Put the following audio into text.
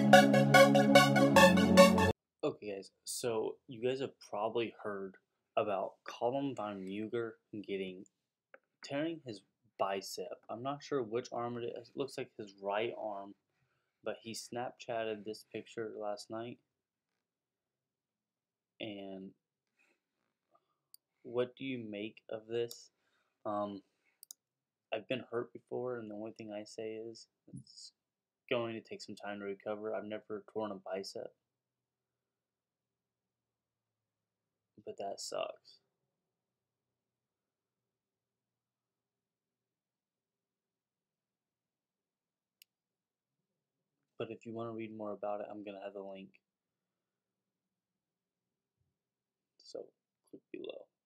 Okay, guys, so you guys have probably heard about Calum Von Moger tearing his bicep. I'm not sure which arm it is. It looks like his right arm, but he Snapchatted this picture last night. And what do you make of this? Um, I've been hurt before, and the only thing I say is it's going to take some time to recover. I've never torn a bicep, but that sucks. But if you want to read more about it, I'm going to have the link. So click below.